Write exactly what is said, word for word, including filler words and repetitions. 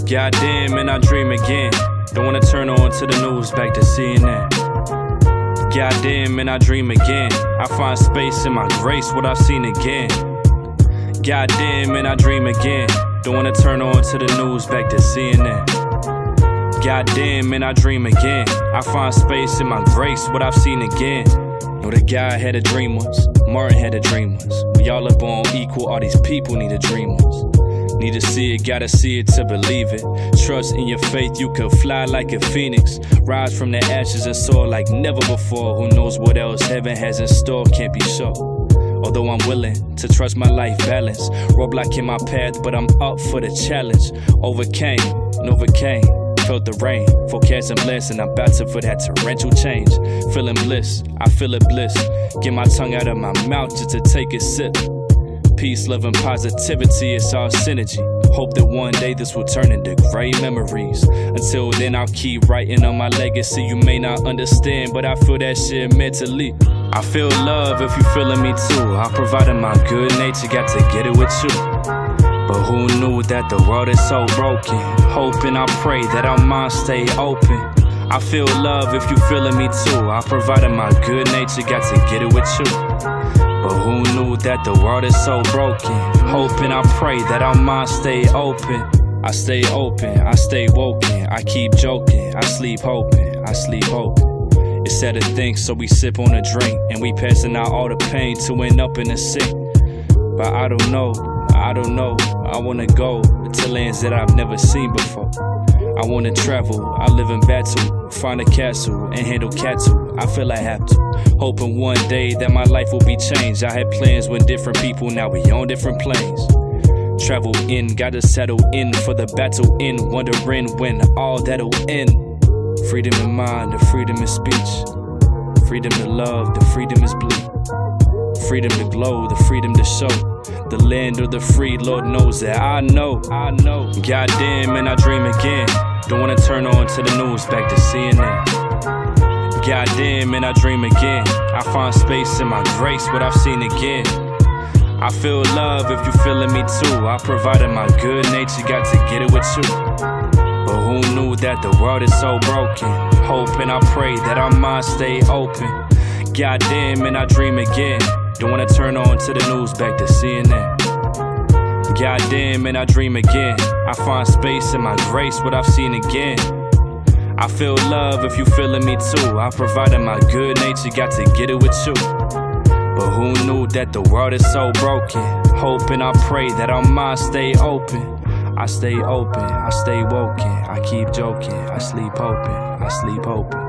Goddamn, and I dream again. Don't wanna turn on to the news, back to C N N. Goddamn, and I dream again. I find space in my grace, what I've seen again. Goddamn, and I dream again. Don't wanna turn on to the news, back to C N N. Goddamn, and I dream again. I find space in my grace, what I've seen again. Know the guy had a dream once, Martin had a dream once. We all up on equal, all these people need a dream once. Need to see it, gotta see it to believe it. Trust in your faith, you could fly like a phoenix. Rise from the ashes and soar like never before. Who knows what else heaven has in store, can't be sure. Although I'm willing to trust my life balance. Roadblock in my path, but I'm up for the challenge. Overcame, and overcame. Felt the rain, forecasting blessing. I'm about to for that torrential change. Feeling bliss, I feel it bliss. Get my tongue out of my mouth just to take a sip. Peace, love, and positivity, it's all synergy. Hope that one day this will turn into great memories. Until then, I'll keep writing on my legacy. You may not understand, but I feel that shit mentally. I feel love if you feeling me too. I provided my good nature, got to get it with you. But who knew that the world is so broken? Hoping I pray that our minds stay open. I feel love if you feeling me too. I provided my good nature, got to get it with you. But who knew that the world is so broken? Hoping I pray that our minds stay open. I stay open, I stay woken. I keep joking, I sleep hoping, I sleep hoping. It's sad to think, so we sip on a drink. And we passing out all the pain to end up in the sink. But I don't know, I don't know. I wanna go to lands that I've never seen before. I wanna travel, I live in battle. Find a castle and handle cattle. I feel I have to. Hoping one day that my life will be changed. I had plans with different people, now we on different planes. Travel in, gotta settle in for the battle in. Wondering when all that'll end. Freedom in mind, the freedom in speech. Freedom to love, the freedom is bleed. Freedom to glow, the freedom to show. The land of the free, Lord knows that I know, I know. Goddamn, and I dream again. Don't wanna turn on to the news, back to C N N. Goddamn, and I dream again. I find space in my grace, what I've seen again. I feel love if you feeling me too. I provided my good nature, got to get it with you. But who knew that the world is so broken? Hoping I pray that our minds stay open. Goddamn, and I dream again. Don't wanna turn on to the news, back to C N N. Goddamn, and I dream again. I find space in my grace, what I've seen again. I feel love if you feeling me too. I provided my good nature, got to get it with you. But who knew that the world is so broken? Hoping I pray that our minds stay open. I stay open, I stay woken. I keep joking, I sleep hoping, I sleep hoping.